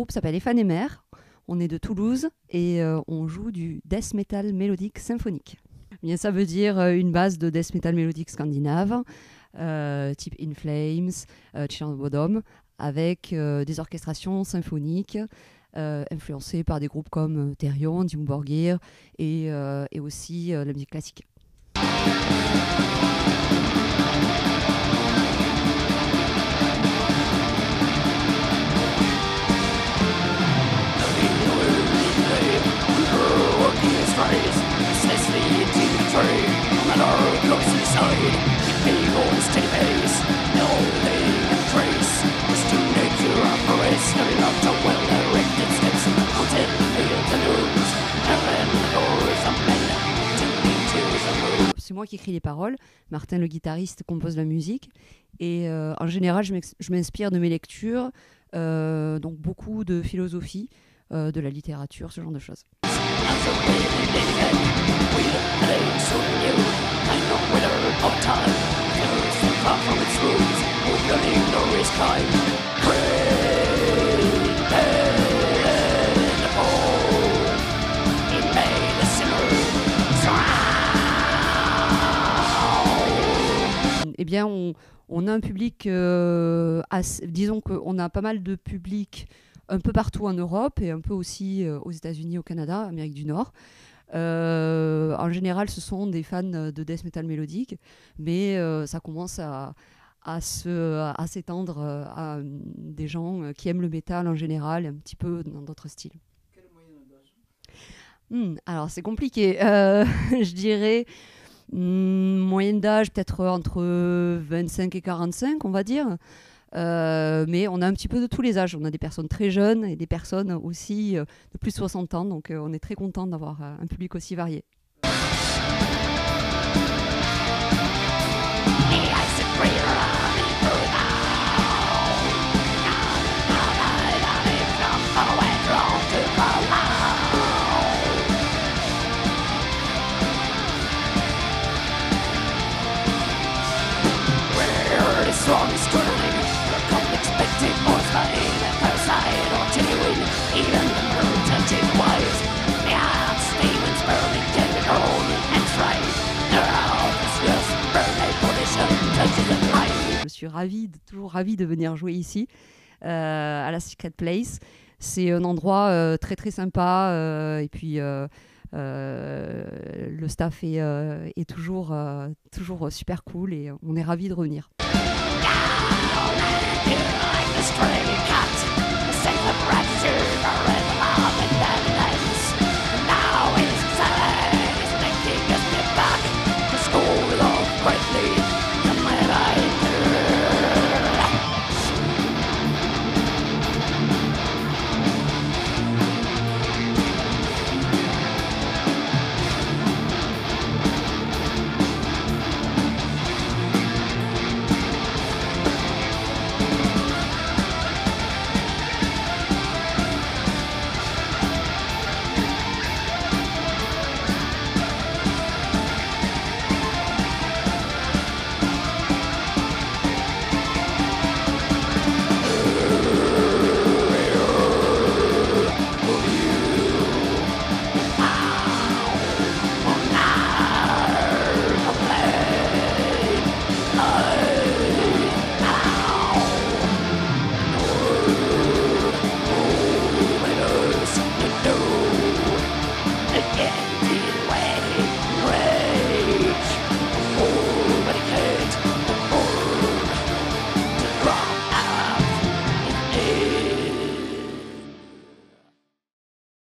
groupe s'appelle Éphanémère. On est de Toulouse et on joue du death metal mélodique symphonique. Bien, ça veut dire une base de death metal mélodique scandinave, type In Flames, Children of Bodom, avec des orchestrations symphoniques influencées par des groupes comme Therion, Dimmu Borgir et aussi la musique classique. C'est moi qui écris les paroles, Martin le guitariste compose la musique et en général je m'inspire de mes lectures, donc beaucoup de philosophie, de la littérature, ce genre de choses. Eh bien, on a un public, disons qu'on a pas mal de public un peu partout en Europe et un peu aussi aux États-Unis, au Canada, Amérique du Nord. En général, ce sont des fans de death metal mélodique, mais ça commence à s'étendre à des gens qui aiment le métal en général, un petit peu dans d'autres styles. Quelle moyenne d'âge ? Alors, c'est compliqué. Je dirais moyenne d'âge peut-être entre 25 et 45, on va dire. Mais on a un petit peu de tous les âges. On a des personnes très jeunes et des personnes aussi de plus de 60 ans. Donc on est très content d'avoir un public aussi varié. Je suis toujours ravie de venir jouer ici, à la Secret Place. C'est un endroit très très sympa et puis le staff est toujours super cool et on est ravis de revenir.